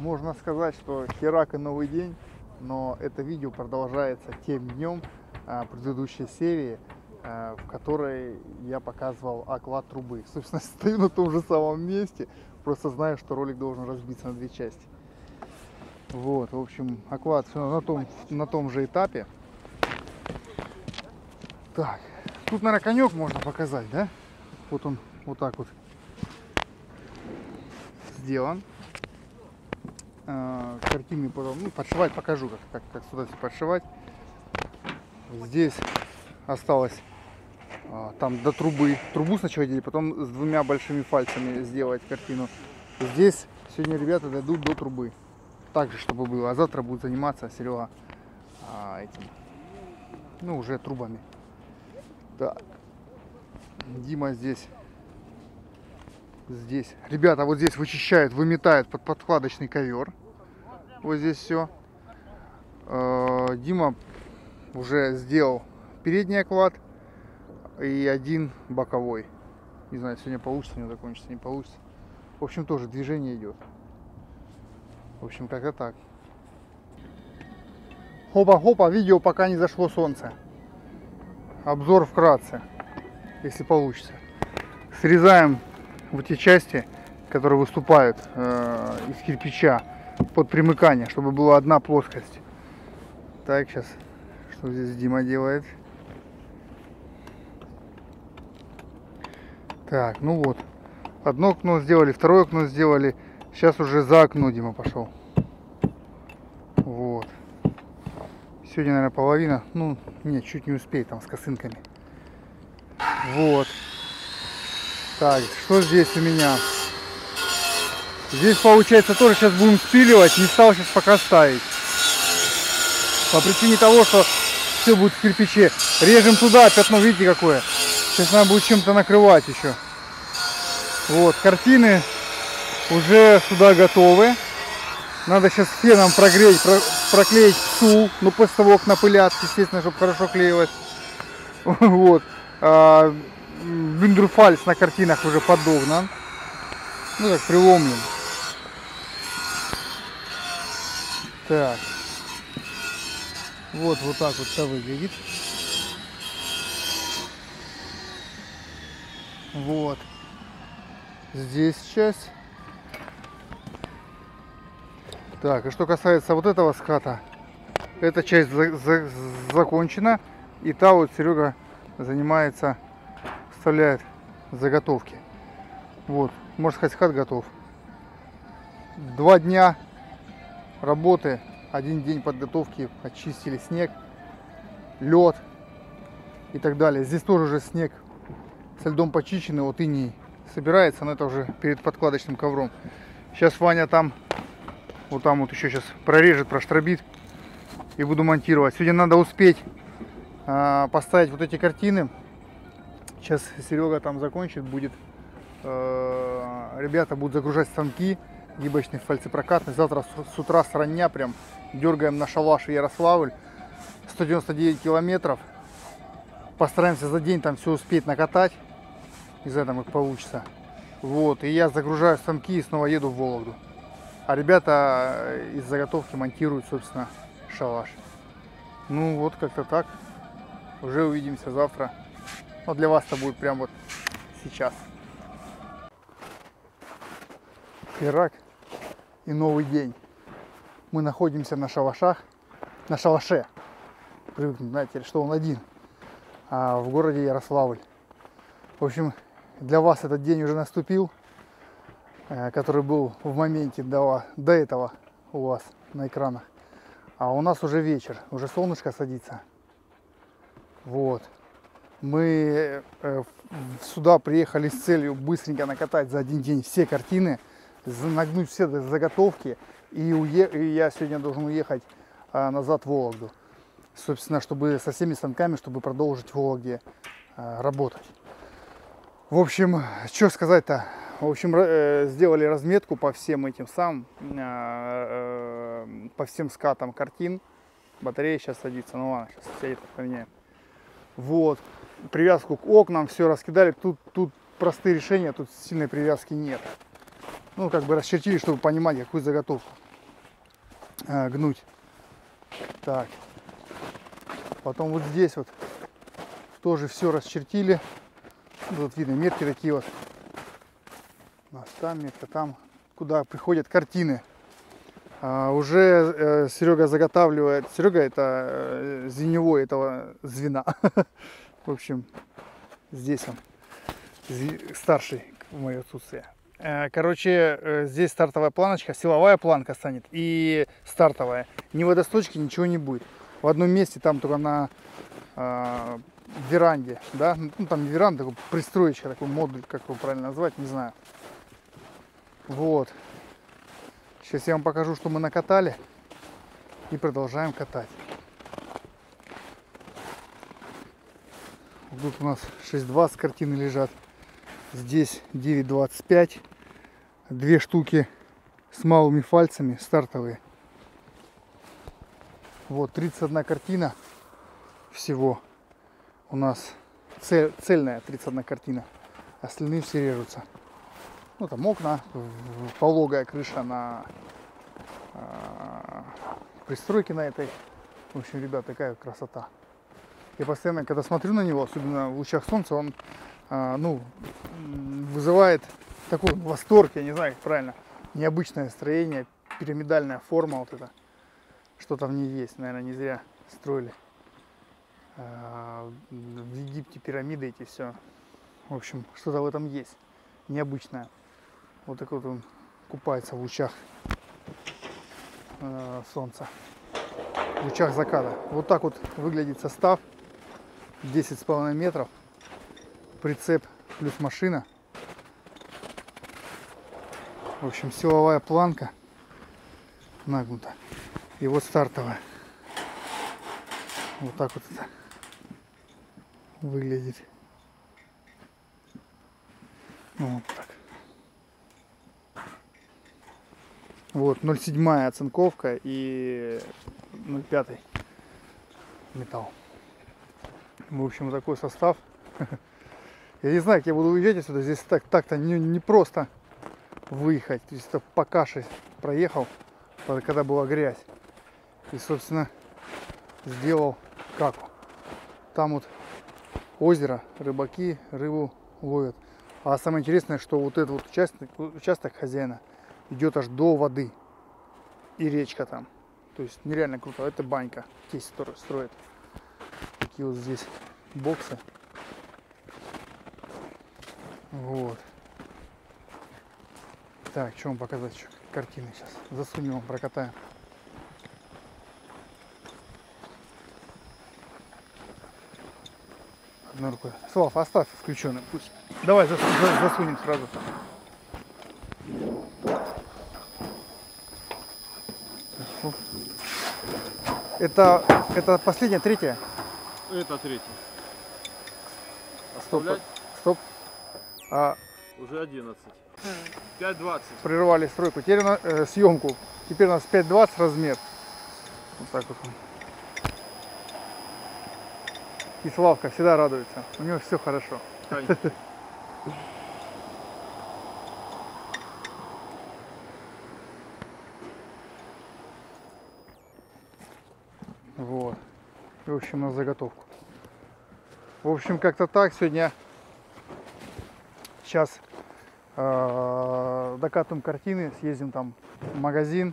Можно сказать, что херак и новый день, но это видео продолжается тем днем предыдущей серии, в которой я показывал оклад трубы. Собственно, стою на том же самом месте, просто знаю, что ролик должен разбиться на две части. Вот, в общем, оклад на том же этапе. Так, тут, наверное, конек можно показать, да? Вот он вот так вот сделан. Картины потом, подшивать покажу, как сюда все подшивать. Здесь осталось там до трубы. Трубу сначала делали, потом с двумя большими фальцами сделать картину. Здесь сегодня ребята дойдут до трубы. Так же, чтобы было. А завтра будет заниматься Серега этим, уже трубами. Так. Дима здесь. Ребята вот здесь вычищают, выметают под подкладочный ковер. Вот здесь все. Дима уже сделал передний оклад и один боковой. Не знаю, сегодня получится, не закончится, не получится. В общем, тоже движение идет. В общем, как-то так. Хопа-хопа, видео пока не зашло солнце. Обзор вкратце, если получится. Срезаем вот те части, которые выступают из кирпича под примыкание, чтобы была одна плоскость. Так, сейчас, что здесь Дима делает? Так, ну вот, одно окно сделали, второе окно сделали. Сейчас уже за окно Дима пошел. Вот. Сегодня, наверное, половина. Нет, чуть не успеет там с косынками. Вот. Так, что здесь у меня? Здесь, получается, тоже сейчас будем спиливать. Не стал сейчас пока ставить. По причине того, что все будет в кирпиче. Режем туда, пятно, видите, какое? Сейчас надо будет чем-то накрывать еще. Вот, картины уже сюда готовы. Надо сейчас феном прогреть, проклеить псу. После того, как напылят, естественно, чтобы хорошо клеилось. Вот. Виндерфальц на картинах уже подогнан. Так приломлен. Так. Вот так вот это выглядит. Вот. Здесь часть. Так, и что касается вот этого ската, эта часть закончена. И та вот Серега занимается, вставляет заготовки. Вот, можно сказать, скат готов. 2 дня работы, 1 день подготовки, очистили снег, лед и так далее. Здесь тоже уже снег со льдом почищенный, вот иней собирается, но это уже перед подкладочным ковром. Сейчас Ваня там вот еще сейчас прорежет, проштробит и буду монтировать. Сегодня надо успеть поставить вот эти картины. Сейчас Серега там закончит, будет. Ребята будут загружать станки гибочный, фальцепрокатный. Завтра с утра с рання прям дергаем на шалаш и Ярославль. 199 километров. Постараемся за день там все успеть накатать. Не знаю, там как получится. Вот. И я загружаю станки и снова еду в Вологду. А ребята из заготовки монтируют, собственно, шалаш. Вот как-то так. Уже увидимся завтра. Но для вас это будет прям вот сейчас. Херак и новый день. Мы находимся на шалашах. На шалаше. Привыкнуть, знаете, что он один. В городе Ярославль. В общем, для вас этот день уже наступил. Который был в моменте до этого у вас на экранах. А у нас уже вечер. Уже солнышко садится. Вот. Мы сюда приехали с целью быстренько накатать за 1 день все картины, нагнуть все заготовки, и я сегодня должен уехать назад в Вологду. Собственно, чтобы со всеми станками, чтобы продолжить в Вологде работать. В общем, что сказать-то? В общем, сделали разметку по всем этим по всем скатам картин. Батарея сейчас садится, ладно, сейчас сядет, поменяем. Вот, привязку к окнам, все раскидали. Тут простые решения, тут сильной привязки нет. Как бы расчертили, чтобы понимать, какую заготовку. гнуть. Так. Потом вот здесь вот тоже все расчертили. Вот видно метки такие вот. У нас там метка, там, куда приходят картины. Уже Серега заготавливает. Серега это звеневой этого звена. В общем, здесь он старший в мое отсутствие. Короче, здесь стартовая планочка, силовая планка станет и стартовая. Ни водосточки, ничего не будет. В одном месте, там только на веранде, да, ну там не веранда, такой пристроечка, такой модуль, как его правильно назвать, не знаю. Вот. Сейчас я вам покажу, что мы накатали, и продолжаем катать. Тут у нас 6.20 картины лежат. Здесь 9.25. 2 штуки с малыми фальцами стартовые. Вот 31 картина всего. У нас цельная 31 картина. Остальные все режутся. Ну там окна, пологая крыша на пристройке на этой. В общем, ребят, такая красота. Я постоянно, когда смотрю на него, особенно в лучах солнца, он ну, вызывает такой восторг, я не знаю, как правильно. Необычное строение, пирамидальная форма вот эта. Что-то в ней есть, наверное, не зря строили. В Египте пирамиды эти все. В общем, что-то в этом есть. Необычное. Вот такой вот он купается в лучах солнца. В лучах заката. Вот так вот выглядит состав. 10,5 метров. Прицеп плюс машина. В общем, силовая планка нагнута. И вот стартовая. Вот так вот это выглядит. Ну, вот так. Вот 0,7 оцинковка и 0,5 металл. В общем, вот такой состав. Я не знаю, как я буду уезжать отсюда. Здесь так-то не просто выехать. То есть это по каше проехал, когда была грязь. И, собственно, сделал каку. Там вот озеро, рыбаки рыбу ловят. А самое интересное, что вот этот вот участок хозяина идет аж до воды. И речка там. То есть нереально круто. Это банька. Тесть строит. Такие вот здесь боксы. Вот. Так, что вам показать еще? Картины сейчас. Засунем вам, прокатаем. Одной рукой. Слав, оставь включенным. Пусть. Давай засунем сразу. Это последняя, третья? Это третья. Стоп. Оставлять? Стоп. Уже 11. 5.20. Прервали стройку. Теперь съемку. Теперь у нас 5.20 размер. Вот так вот он. И Славка всегда радуется. У него все хорошо. Вот. И, в общем, на заготовку. В общем, как-то так. Сегодня сейчас докатываем картины, съездим там в магазин.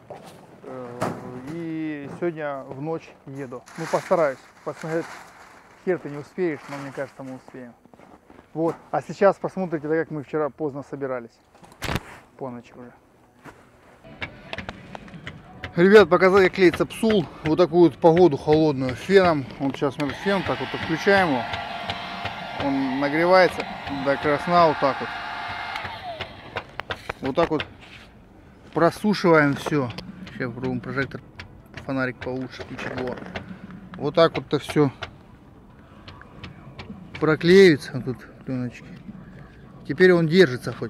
И сегодня в ночь еду. Ну, постараюсь посмотреть. Хер ты не успеешь, но мне кажется, мы успеем. Вот. А сейчас посмотрите, как мы вчера поздно собирались. По ночи уже. Ребят, показали, как клеится псул. Вот такую вот погоду холодную феном. Вот сейчас мы этот фен так вот подключаем его. Он нагревается до красна вот так вот. Вот так вот просушиваем все. Сейчас попробуем прожектор, фонарик получше включить. Вот так вот-то все проклеивается. Тут пленочки. Теперь он держится хоть.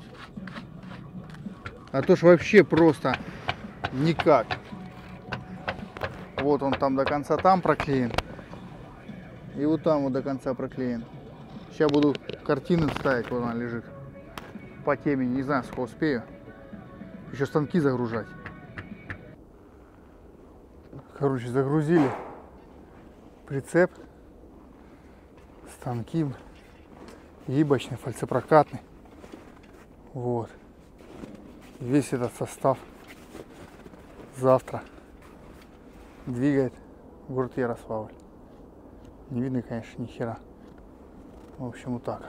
А то ж вообще просто никак. Вот он там до конца там проклеен. И вот там вот до конца проклеен. Сейчас буду картины ставить, вот она лежит. По темени, не знаю, сколько успею. Еще станки загружать. Короче, загрузили прицеп, станки, гибочный, фальцепрокатный. Вот. Весь этот состав завтра двигает город Ярославль. Не видно, конечно, ни хера. В общем, вот так вот.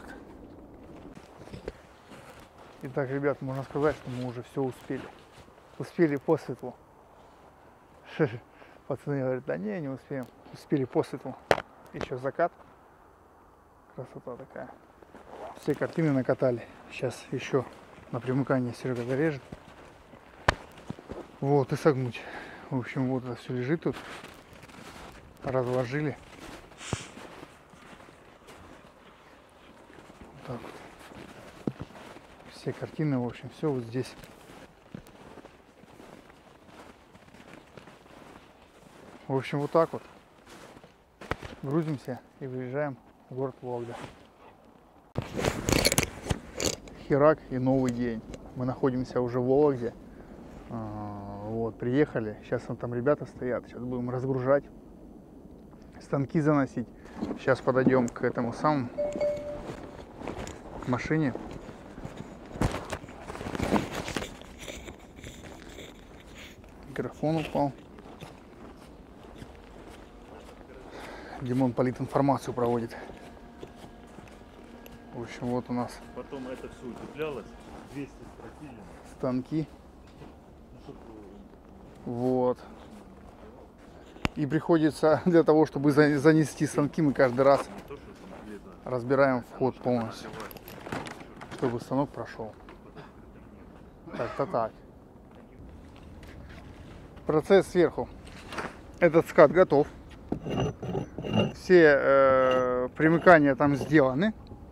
Итак, ребят, можно сказать, что мы уже все успели. Успели по светлу. Пацаны говорят, да не успеем. Успели по светлу. Еще закат. Красота такая. Все картины накатали. Сейчас еще на примыкание Серега зарежет. Вот, и согнуть. В общем, вот это все лежит тут. Разложили. Вот так вот. Все картины, в общем, все вот здесь. В общем, вот так вот. Грузимся и выезжаем в город Вологда. Херак и новый день. Мы находимся уже в Вологде. Вот, приехали. Сейчас там ребята стоят. Сейчас будем разгружать. Станки заносить. Сейчас подойдем к этому самому, к машине. Микрофон упал. Димон политинформацию проводит. В общем, вот у нас Потом это все утеплялось, 200 стратили. станки. Вот. И приходится для того, чтобы занести станки, мы каждый раз разбираем вход полностью, чтобы станок прошел. Так-то так. Процесс сверху. Этот скат готов. Все примыкания там сделаны.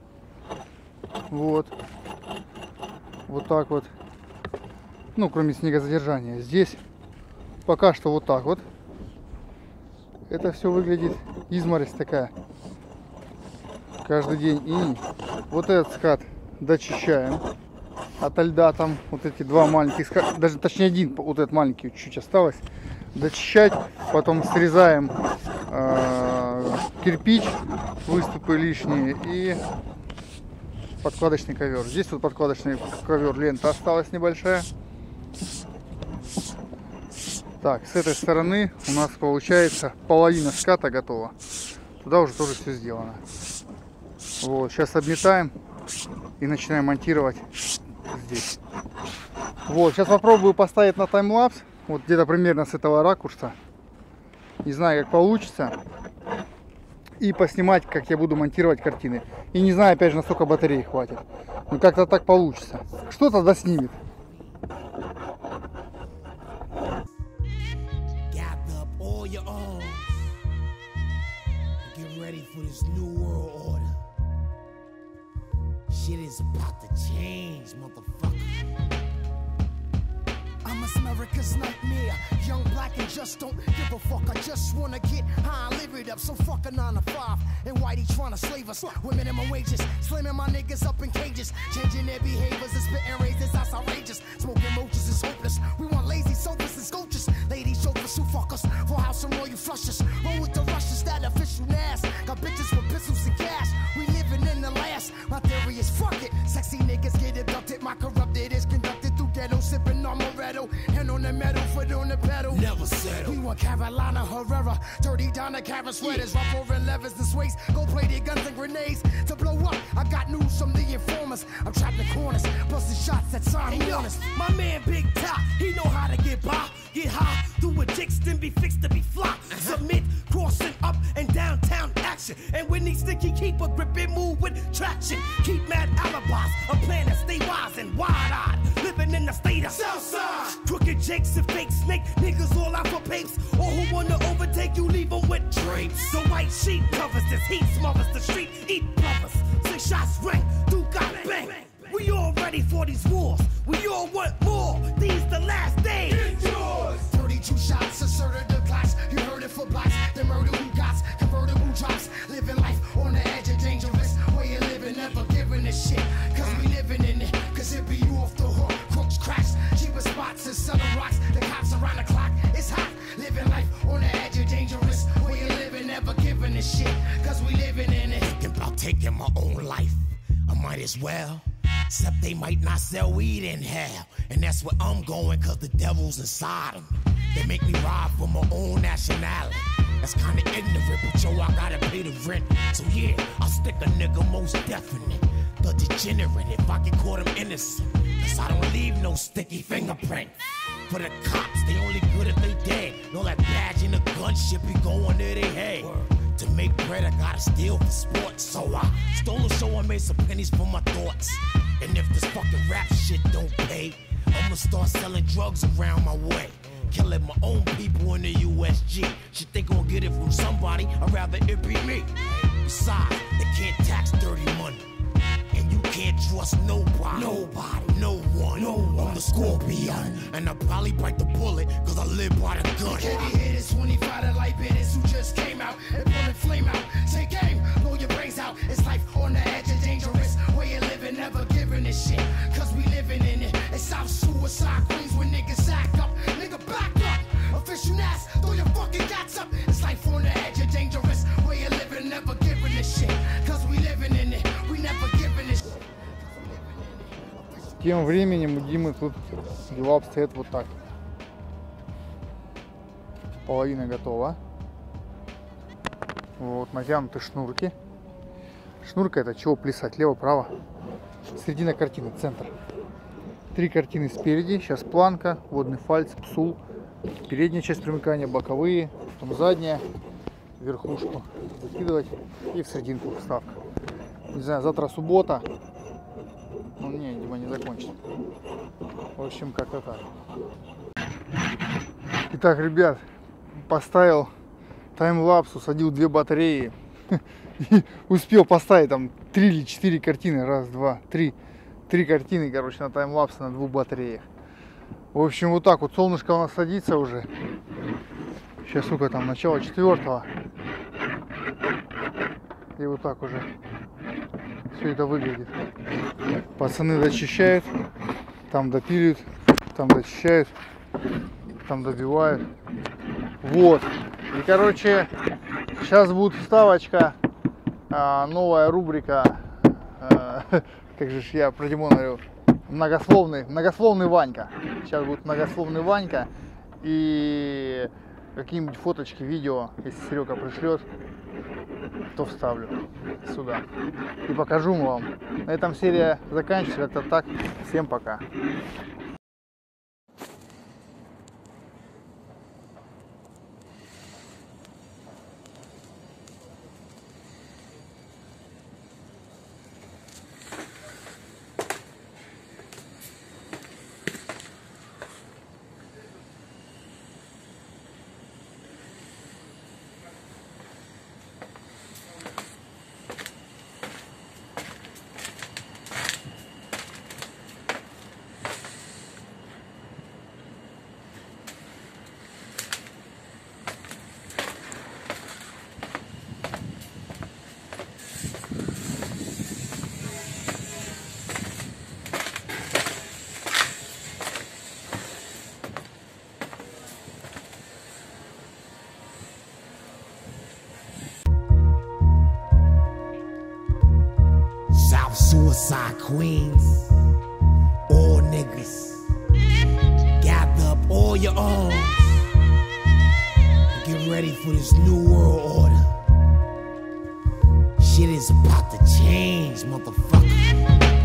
Вот. Вот так вот. Ну, кроме снегозадержания. Здесь пока что вот так вот. Это все выглядит изморозь такая. Каждый день. И вот этот скат дочищаем. Ото льда там вот эти два маленьких ската, даже точнее один, вот этот маленький чуть осталось. Дочищать. Потом срезаем кирпич, выступы лишние и подкладочный ковер. Здесь вот подкладочный ковер, лента осталась небольшая. Так, с этой стороны у нас получается половина ската готова. Туда уже тоже все сделано. Вот, сейчас обметаем и начинаем монтировать здесь. Вот, сейчас попробую поставить на таймлапс. Вот где-то примерно с этого ракурса. Не знаю, как получится. И поснимать, как я буду монтировать картины. И не знаю, опять же, насколько батареи хватит. Но как-то так получится. Что-то доснимет. America's nightmare, young, black, and just don't give a fuck. I just wanna get high and live it up. So fuck a 9 to 5 and Whitey trying to slave us with minimum wages, slamming my niggas up in cages, changing their behaviors and spitting razors. That's outrageous. Smoking roaches is hopeless. We want lazy sofas and sculptures, ladies chauffeurs who fuck us for house and royal flushes. Roll with the rushes, that official nass. Got bitches with pistols and cash. We living in the last. My theory is fuck it. Sexy niggas get abducted. My corrupted is conducted through ghetto, sipping on Moretto. Hand on the metal, foot on the pedal. Never settle. We want Carolina Herrera, dirty down the Karen sweaters, rough over levers and sways, gold plated guns and grenades to blow up. I got news from the informers. I'm trapped in corners, busting shots that sign me honest. My man Big Top, he know how to get by, get high, do a dicks, then be fixed to be fly. Submit, crossing up and downtown action. And when he sticky, keep a grip and move with traction. Keep mad alibis, a plan to stay wise and wide-eyed, living in the state of Southside. Crooked Jakes and fake snake niggas all out for papes. All who wanna overtake you, leave them with drapes. The white sheet covers this heat, smothers the street, eat brothers. 6 shots ring, do got bang. We all ready for these wars. We all want more. These the last days. Get yours. 32 shots, asserted the class. You heard it for blacks. The murder who got convertible drops. Living life on the edge of dangerous. Way of living, never giving a shit. Cause we living in it. Cause it be you off the hook. Crooks crash. Cheaper spots and selling rocks. The cops around the clock. It's hot. Living life on the taking my own life. I might as well. Except they might not sell weed in hell. And that's where I'm going, cause the devil's inside them. They make me rob for my own nationality. That's kinda ignorant, but yo, I gotta pay the rent. So yeah, I'll stick a nigga most definite. The degenerate, if I get caught, I'm innocent. Cause I don't leave no sticky fingerprint. For the cops, they only good if they dead. Know that badge and a gun shit be going to their head. To make bread, I gotta steal for sports. So I stole a show and made some pennies for my thoughts. And if this fucking rap shit don't pay, I'ma start selling drugs around my way. Killing my own people in the USG. Shit, they gon' get it from somebody, I'd rather it be me. Besides, they can't tax dirty money. And you can't trust nobody. Nobody, no one. No one. I'm the Scorpion. And I probably bite the bullet, cause I live by the gun. Heavy hitters, 25 to light bitters who just came out and pulling flame out. Say game, blow your brains out. It's life on the edge of dangerous. Way of living, never giving a shit. Cause we living in it. It's South Suicide Queens when niggas act up. Nigga back up. Official ass, throw your fucking gats up. It's life on the edge of dangerous. Way of living, never giving a shit. Cause we living in it. We never giving a shit. Тем временем у Димы тут дела обстоят вот так. Половина готова. Вот, натянуты шнурки. Шнурка — это чего плясать, лево-право. Середина картины, центр. 3 картины спереди, сейчас планка, водный фальц, псул. Передняя часть примыкания, боковые, потом задняя, верхушку закидывать и в серединку вставка. Не знаю, завтра суббота. Ну не, Дима не закончит. В общем, как-то так. Итак, ребят, поставил таймлапс, усадил 2 батареи. И успел поставить там 3 или 4 картины. Раз, два, три. 3 картины, короче, на таймлапсе на 2 батареях. В общем, вот так вот солнышко у нас садится уже. Сейчас, сколько там, начало 4-го. И вот так уже все это выглядит. Пацаны дочищают, там допиливают, там дочищают, там добивают. Вот. И, короче, сейчас будет вставочка, новая рубрика, как же я про Димона говорю, многословный Ванька. Сейчас будет многословный Ванька и какие-нибудь фоточки, видео, если Серега пришлет, то вставлю сюда и покажу вам. На этом серия заканчивается. Это так. Всем пока. Suicide Queens, all niggas, gather up all your arms, get ready for this new world order. Shit is about to change, motherfucker.